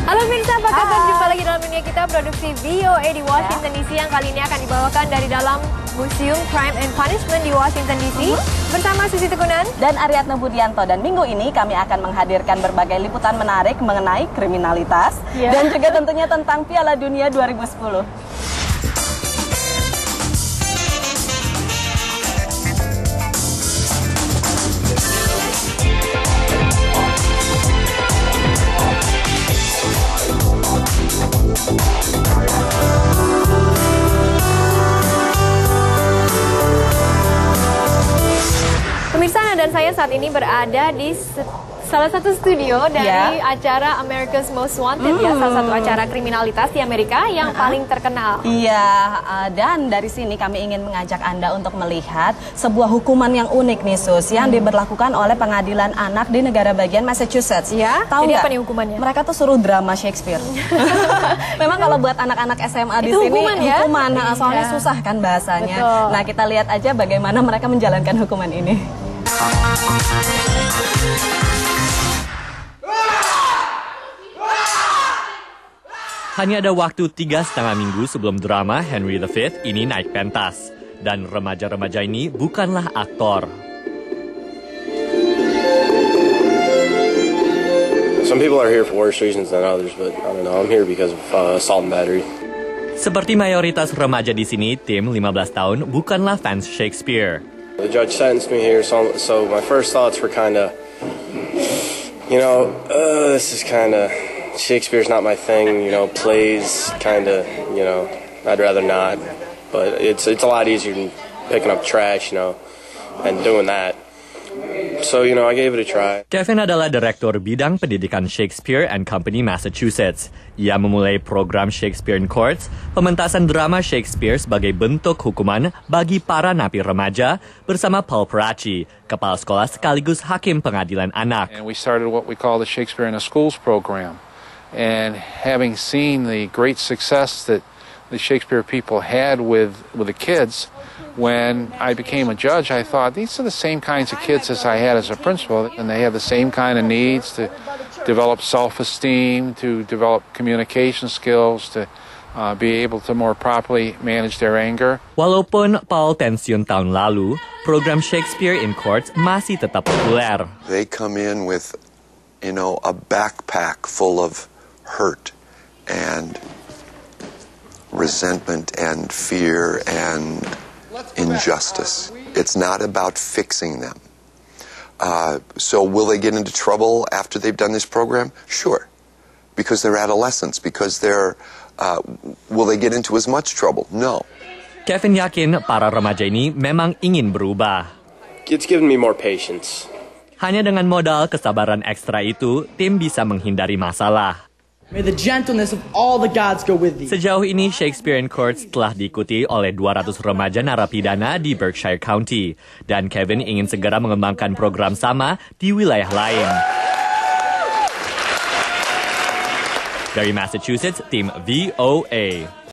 Halo pemirsa, apa kabar? Jumpa lagi dalam dunia kita, produksi VOA di Washington DC yang kali ini akan dibawakan dari dalam Museum Crime and Punishment di Washington DC bersama Susi Tegunan dan Aryatna Budianto. Dan minggu ini kami akan menghadirkan berbagai liputan menarik mengenai kriminalitas dan juga tentunya tentang Piala Dunia 2010. Pemirsa, Ana dan saya saat ini berada di salah satu studio dari acara America's Most Wanted, salah satu acara kriminalitas di Amerika yang paling terkenal. Iya, dan dari sini kami ingin mengajak Anda untuk melihat sebuah hukuman yang unik nih Sus, yang diberlakukan oleh pengadilan anak di negara bagian Massachusetts. Ya, tahu jadi nggak? apa nih hukumannya? Mereka tuh suruh drama Shakespeare. Memang kalau buat anak-anak SMA di itu sini hukuman, soalnya susah kan bahasanya. Betul. Nah, kita lihat aja bagaimana mereka menjalankan hukuman ini. Hanya ada waktu 3,5 minggu sebelum drama Henry V ini naik pentas. Dan remaja-remaja ini bukanlah aktor. Some people are here for worse reasons than others, but I don't know, I'm here because of assault and battery. Seperti mayoritas remaja di sini, Tim, 15 tahun, bukanlah fans Shakespeare. The judge sentenced me here, so my first thoughts were kind of, this is kind of, Shakespeare's not my thing, plays kind of, I'd rather not. But it's a lot easier than picking up trash, and doing that. So, I gave it a try. Kevin adalah Direktur Bidang Pendidikan Shakespeare and Company Massachusetts. Ia memulai program Shakespeare in Courts, pementasan drama Shakespeare sebagai bentuk hukuman bagi para napi remaja bersama Paul Parachi, kepala sekolah sekaligus hakim pengadilan anak. And we started what we call the Shakespeare in the Schools program. And having seen the great success that the Shakespeare people had with the kids, when I became a judge, I thought, these are the same kinds of kids as I had as a principal, and they have the same kind of needs to develop self-esteem, to develop communication skills, to be able to more properly manage their anger. Walaupun Paul pensiun tahun lalu, program Shakespeare in Courts masih tetap populer. They come in with, a backpack full of hurt and resentment and fear and injustice. It's not about fixing them. So will they get into trouble after they've done this program? Sure. Because they're adolescents. Because will they get into as much trouble? No. Kevin yakin para remaja ini memang ingin berubah. It's given me more patience. Hanya dengan modal kesabaran ekstra itu, tim bisa menghindari masalah. May the gentleness of all the gods go with thee. Sejauh ini, Shakespeare in Courts telah diikuti oleh 200 remaja narapidana di Berkshire County. Dan Kevin ingin segera mengembangkan program sama di wilayah lain. Dari Massachusetts, tim VOA.